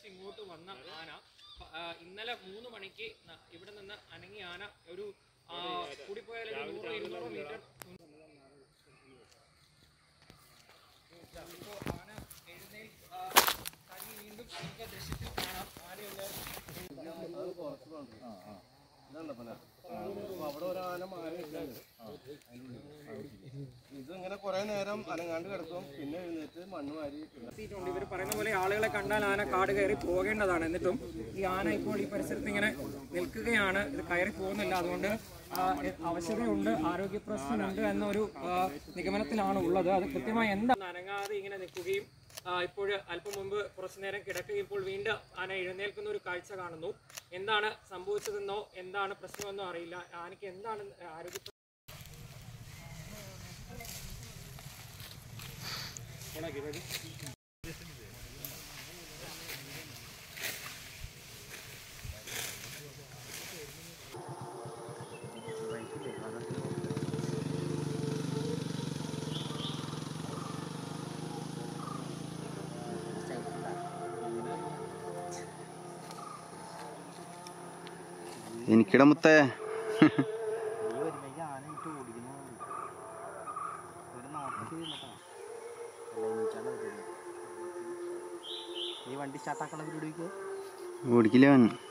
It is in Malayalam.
ഇങ്ങോട്ട് വന്ന ആന ഇന്നലെ 3 മണിക്ക് ഇവിടെ നിന്ന് അനങ്ങിയ ആന ഒരു കൂടിപ്പോയാൽ 100-200 മീറ്റർ ആന വീണ്ടും നമുക്ക് ദൃശ്യത്തിൽ കാണാം. അവിടെ ഒരാന ഇതിങ്ങനെ കുറെ നേരം അനങ്ങാണ്ട് കിടക്കും, പിന്നെ എഴുന്നേറ്റ് മണ്ണ് വാരി. ഇവർ പറയുന്ന പോലെ ആളുകളെ കണ്ടാൽ ആന കാട് കയറി പോകേണ്ടതാണ്. എന്നിട്ടും ഈ ആന ഇപ്പോൾ ഈ പരിസരത്ത് ഇങ്ങനെ നിൽക്കുകയാണ്. ഇത് കയറി പോകുന്നില്ല. അതുകൊണ്ട് അവശതയുണ്ട്, ആരോഗ്യ പ്രശ്നമുണ്ട് എന്നൊരു നിഗമനത്തിലാണ് ഉള്ളത്. അത് കൃത്യമായി എന്താണ് അനങ്ങാതെ ഇങ്ങനെ നിൽക്കുകയും ഇപ്പോൾ അല്പം മുമ്പ് കുറച്ചു നേരം കിടക്കുകയും ഇപ്പോൾ വീണ്ടും ആന എഴുന്നേൽക്കുന്ന ഒരു കാഴ്ച കാണുന്നു. എന്താണ് സംഭവിച്ചതെന്നോ എന്താണ് പ്രശ്നമെന്നോ അറിയില്ല. ആനയ്ക്ക് എന്താണ് ആരോഗ്യ എനിക്കിട മുത്തേ ഈ വണ്ടി സ്റ്റാർട്ടാക്കണ ഓടിക്കില്ല.